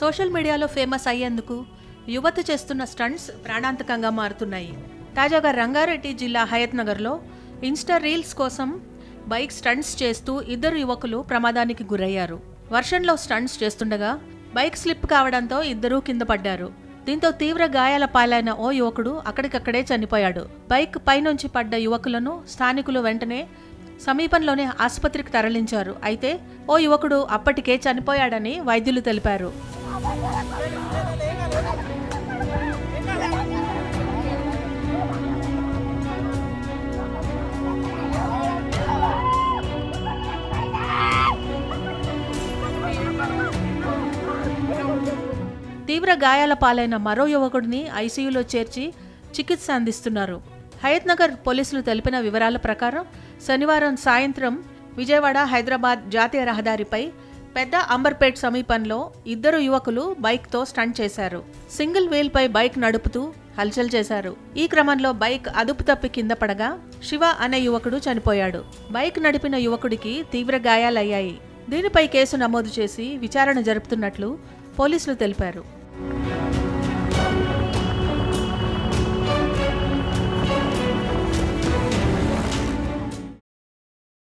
Social మీడియాలో famous అయ్యేందుకు యువత చేస్తున్న స్టంట్స్ ప్రాణాంతకంగా మారుతున్నాయి. తాజాగా రంగారెడ్డి జిల్లా హయత్ నగర్లో ఇన్స్టా రీల్స్ కోసం బైక్ స్టంట్స్ చేస్తూ ఇద్దరు యువకులు ప్రమాదానికి గురయ్యారు. వర్షంలో స్టంట్స్ చేస్తుండగా బైక్ స్లిప్ కావడంతో ఇద్దరూ కింద పడ్డారు. దీంతో తీవ్ర గాయాల పాలైన ఓ యువకుడు అక్కడికక్కడే చనిపోయాడు. బైక్ పైనుంచి పడ్డ యువకులను స్థానికులు వెంటనే సమీపంలోనే ఆసుపత్రికి తరలించారు. అయితే ఓ యువకుడు అప్పటికే చనిపోయాడని వైద్యులు తెలిపారు. తీవ్ర గాయాల పాలైన మరో యువకుడిని ఐసీయూలో చేర్చి చికిత్స అందిస్తున్నారు. హయత్ నగర్ పోలీసులు తెలిపిన వివరాల ప్రకారం శనివారం సాయంత్రం విజయవాడ హైదరాబాద్ జాతీయ రహదారిపై పెద్ద అంబర్పేట్ సమీపంలో ఇద్దరు యువకులు బైక్తో స్టంట్ చేశారు. సింగిల్ వీల్పై బైక్ నడుపుతూ హల్చల్ చేశారు. ఈ క్రమంలో బైక్ అదుపు తప్పి కింద పడగా శివ అనే యువకుడు చనిపోయాడు. బైక్ నడిపిన యువకుడికి తీవ్ర గాయాలయ్యాయి. దీనిపై కేసు నమోదు చేసి విచారణ జరుపుతున్నట్లు పోలీసులు తెలిపారు.